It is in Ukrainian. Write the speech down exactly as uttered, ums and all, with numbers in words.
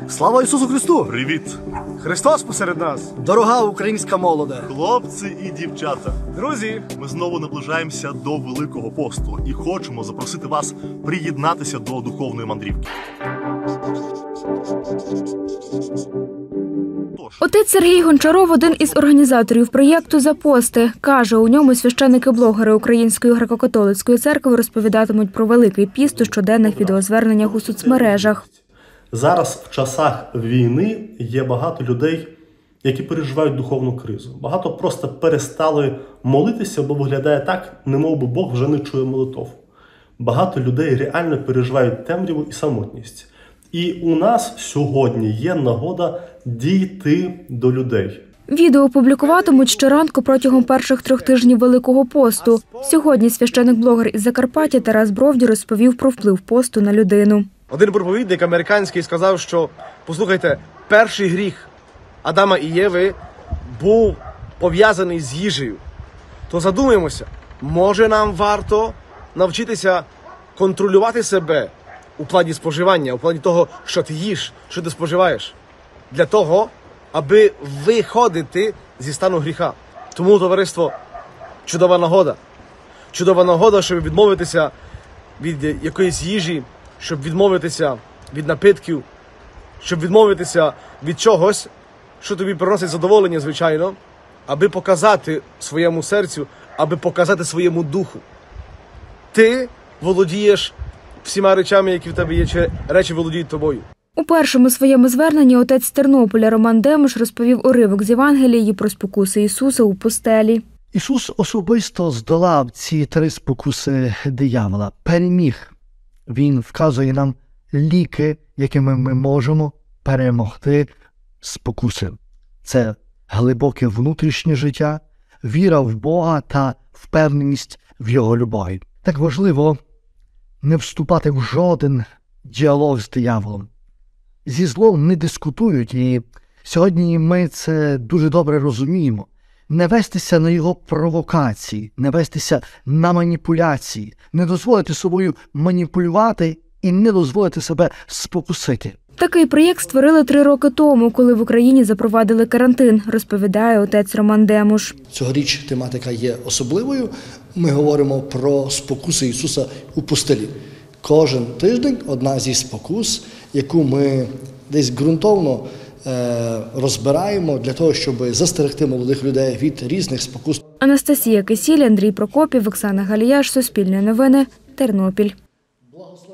Слава Ісусу Христу! Привіт! Христос посеред нас! Дорога українська молоде! Хлопці і дівчата! Друзі! Ми знову наближаємося до Великого посту і хочемо запросити вас приєднатися до духовної мандрівки. Отець Сергій Гончаров – один із організаторів проєкту «Запости». Каже, у ньому священики-блогери Української греко-католицької церкви розповідатимуть про Великий піст у щоденних відеозверненнях у соцмережах. Зараз в часах війни є багато людей, які переживають духовну кризу. Багато просто перестали молитися, бо виглядає так, немов би Бог вже не чує молитов. Багато людей реально переживають темряву і самотність. І у нас сьогодні є нагода дійти до людей. Відео публікуватимуть щоранку протягом перших трьох тижнів Великого посту. Сьогодні священик-блогер із Закарпаття Тарас Бровді розповів про вплив посту на людину. Один проповідник американський сказав, що, послухайте, перший гріх Адама і Єви був пов'язаний з їжею. То задумаємося, може нам варто навчитися контролювати себе у плані споживання, у плані того, що ти їш, що ти споживаєш, для того, аби виходити зі стану гріха. Тому, товариство, чудова нагода. Чудова нагода, щоб відмовитися від якоїсь їжі, щоб відмовитися від напитків, щоб відмовитися від чогось, що тобі приносить задоволення, звичайно, аби показати своєму серцю, аби показати своєму духу. Ти володієш всіма речами, які в тебе є, чи речі володіють тобою. У першому своєму зверненні отець з Тернополя Роман Демуш розповів уривок з Євангелії про спокуси Ісуса у пустелі. Ісус особисто здолав ці три спокуси диявола, переміг. Він вказує нам ліки, якими ми можемо перемогти спокуси. Це глибоке внутрішнє життя, віра в Бога та впевненість в Його любові. Так важливо не вступати в жоден діалог з дияволом. Зі злом не дискутують, і сьогодні ми це дуже добре розуміємо. Не вестися на його провокації, не вестися на маніпуляції, не дозволити собою маніпулювати і не дозволити себе спокусити. Такий проєкт створили три роки тому, коли в Україні запровадили карантин, розповідає отець Роман Демуш. Цьогоріч тематика є особливою. Ми говоримо про спокуси Ісуса у пустелі. Кожен тиждень одна зі спокус, яку ми десь ґрунтовно розбираємо для того, щоб застерегти молодих людей від різних спокус. Анастасія Кисіль, Андрій Прокопів, Оксана Галіяш, Суспільне новини, Тернопіль.